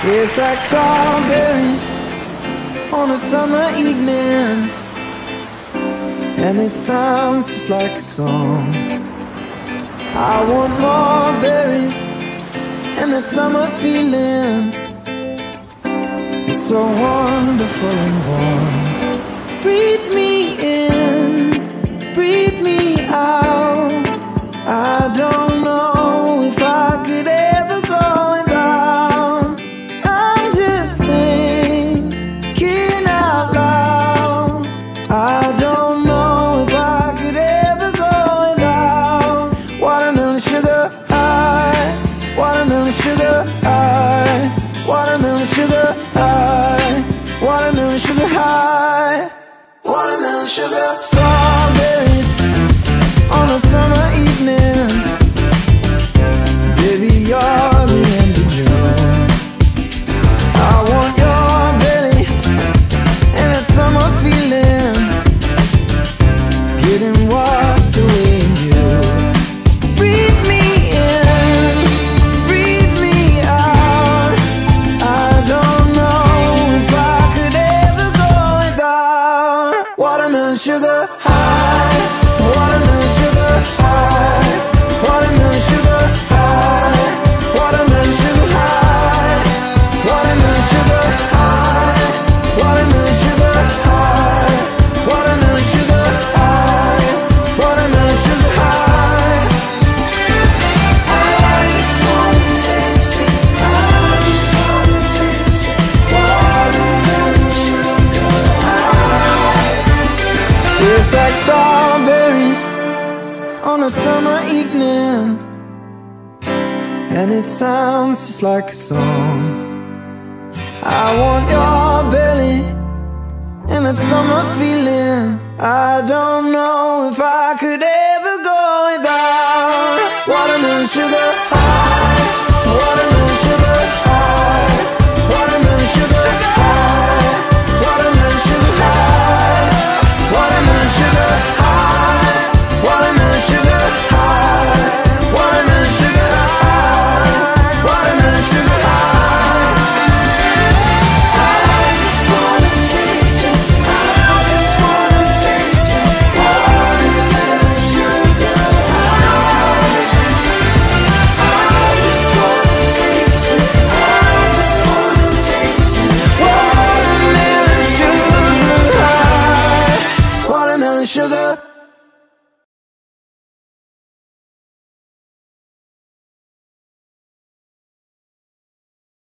Tastes like strawberries on a summer evening, and it sounds just like a song. I want more berries and that summer feeling. It's so wonderful and warm. Breathe me in, breathe me out. I don't know if I could ever go without. I'm just thinking out loud. I don't know if I could ever go without watermelon sugar high, watermelon sugar high, watermelon sugar high, watermelon sugar high, watermelon sugar. Strawberries on a summer evening, baby, you're the end of June. I want your belly and that summer feeling, getting washed away in you. Breathe me in, breathe me out. I don't know if I could ever go without watermelon sugar high, watermelon sugar high, watermelon sugar high, watermelon sugar high, watermelon sugar high, watermelon sugar high, watermelon sugar high, watermelon sugar high. I just wanna taste it, I just wanna taste it, watermelon sugar high. Tastes like strawberries on a summer evening, and it sounds just like a song. I want your belly and that summer feeling. I don't know if I could ever go without watermelon sugar.